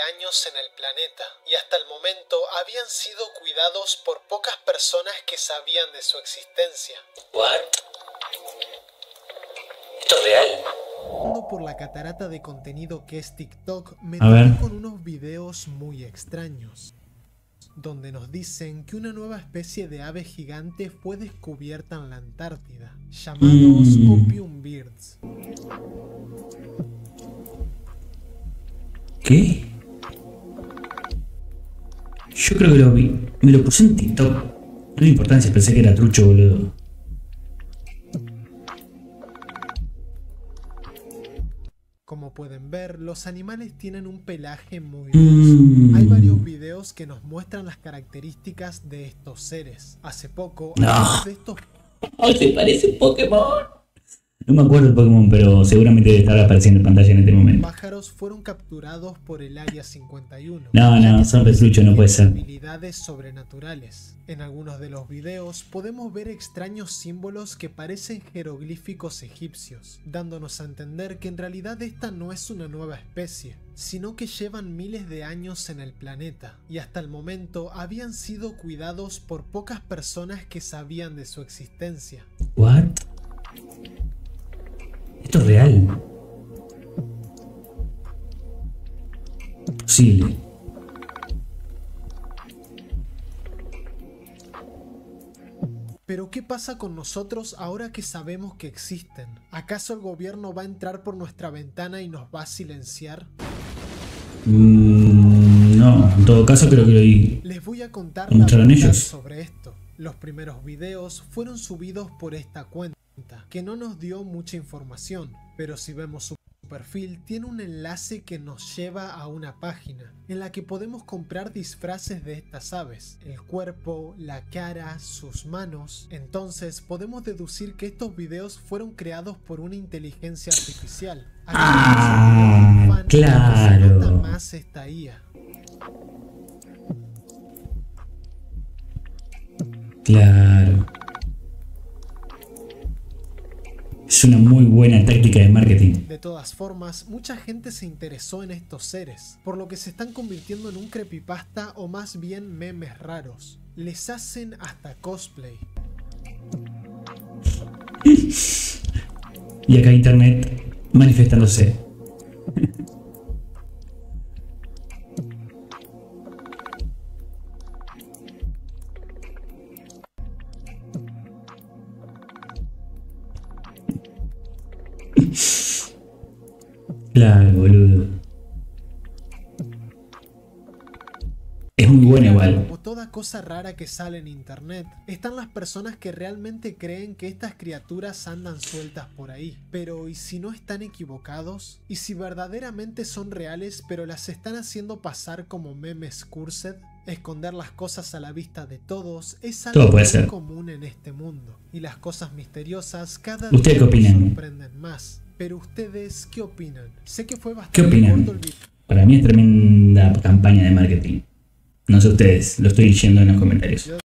años en el planeta, y hasta el momento habían sido cuidados por pocas personas que sabían de su existencia. ¿What? ¿Esto es real? Por la catarata de contenido que es TikTok, me A ver. topé con unos videos muy extraños, donde nos dicen que una nueva especie de ave gigante fue descubierta en la Antártida, llamados Opium Birds. ¿Qué? Yo creo que lo vi. Me lo puse en TikTok. No hay importancia, pensé que era trucho, boludo. Como pueden ver, los animales tienen un pelaje muy grueso. Hay varios videos que nos muestran las características de estos seres. Hace poco, algunos de estos ¿Se parece un Pokémon? No me acuerdo del Pokémon, pero seguramente debe estar apareciendo en pantalla en este momento. pájaros fueron capturados por el Área 51. No, son retruchos, no puede ser. Habilidades sobrenaturales. En algunos de los videos podemos ver extraños símbolos que parecen jeroglíficos egipcios, dándonos a entender que en realidad esta no es una nueva especie, sino que llevan miles de años en el planeta, y hasta el momento habían sido cuidados por pocas personas que sabían de su existencia. ¿What? Esto es real. Posible. Pero ¿qué pasa con nosotros ahora que sabemos que existen? ¿Acaso el gobierno va a entrar por nuestra ventana y nos va a silenciar? No, en todo caso creo que lo vi. Les voy a contar ¿Lo la mostraron verdad ellos? sobre esto. Los primeros videos fueron subidos por esta cuenta, que no nos dio mucha información, pero si vemos su perfil tiene un enlace que nos lleva a una página en la que podemos comprar disfraces de estas aves, el cuerpo, la cara, sus manos. Entonces podemos deducir que estos videos fueron creados por una inteligencia artificial. Claro. Se nota más esta IA. Claro. Es una muy buena táctica de marketing. De todas formas, mucha gente se interesó en estos seres, por lo que se están convirtiendo en un creepypasta o más bien memes raros. Les hacen hasta cosplay. Y acá internet manifestándose. Claro, boludo. Es muy bueno igual. Como toda cosa rara que sale en internet, están las personas que realmente creen que estas criaturas andan sueltas por ahí. Pero ¿y si no están equivocados? ¿Y si verdaderamente son reales pero las están haciendo pasar como memes cursed? Esconder las cosas a la vista de todos es algo muy común en este mundo. Y las cosas misteriosas cada día ¿Ustedes qué opinan? nos sorprenden más. Pero ustedes, ¿qué opinan? Sé que fue bastante ¿Qué opinan? corto el video. Para mí es tremenda campaña de marketing. No sé ustedes, lo estoy diciendo en los comentarios.